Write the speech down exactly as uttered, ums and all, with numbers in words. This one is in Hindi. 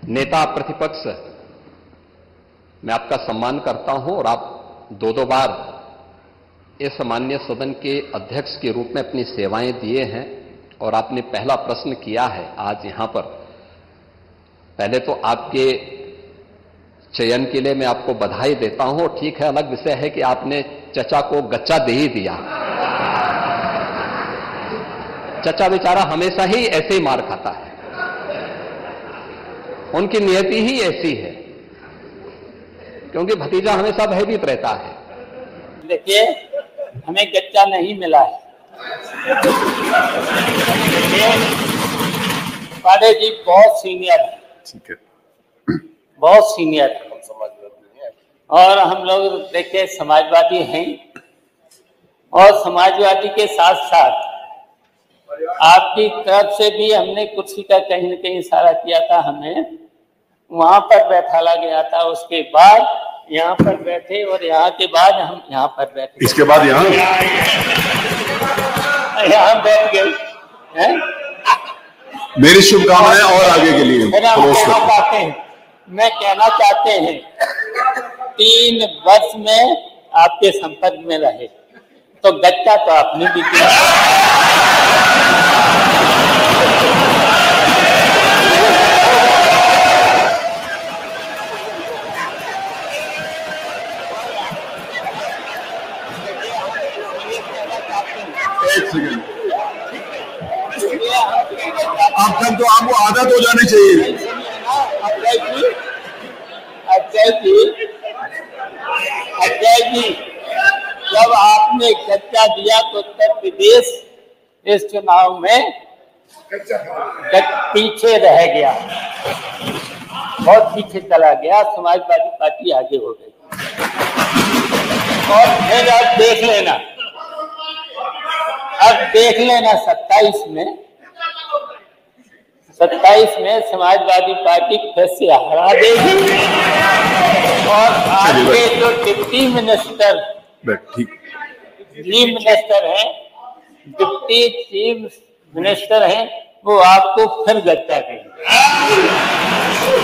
नेता प्रतिपक्ष, मैं आपका सम्मान करता हूं और आप दो दो बार इस माननीय सदन के अध्यक्ष के रूप में अपनी सेवाएं दिए हैं और आपने पहला प्रश्न किया है आज यहां पर। पहले तो आपके चयन के लिए मैं आपको बधाई देता हूं। ठीक है, अलग विषय है कि आपने चचा को गच्चा दे ही दिया। चचा बेचारा हमेशा ही ऐसे ही मार खाता है, उनकी नियति ही ऐसी है, क्योंकि भतीजा हमेशा भयभीत रहता है। देखिए, हमें गच्चा नहीं मिला है। पांडे जी बहुत सीनियर है, ठीक है, बहुत सीनियर है और हम लोग देखिए समाजवादी हैं और समाजवादी के साथ साथ आपकी तरफ से भी हमने कुर्सी का कहीं न कहीं इशारा किया था, हमें वहां पर बैठाला गया था, उसके बाद यहाँ पर बैठे और यहाँ के बाद हम यहाँ पर बैठे, इसके बाद यहाँ यहाँ बैठ गए हैं। मेरी शुभकामनाएं और आगे के लिए। कहना चाहते हैं मैं कहना चाहते हैं तीन वर्ष में आपके संपर्क में रहे तो गच्चा तो आपने भी दिया। एक सेकंड, आपका तो आपको आदत हो जानी चाहिए। अजय जी, अजय जी, अजय जी, जब आपने गच्चा दिया तो उत्तर प्रदेश इस चुनाव में पीछे रह गया, बहुत पीछे चला गया, समाजवादी पार्टी आगे हो गई। और फिर आप देख लेना, अब देख लेना सत्ताईस में सत्ताईस में समाजवादी पार्टी फिर से हरा देगी और आपके जो डिप्टी मिनिस्टर चीफ मिनिस्टर हैं डिप्टी चीफ मिनिस्टर हैं वो आपको फिर गच्चा देंगे।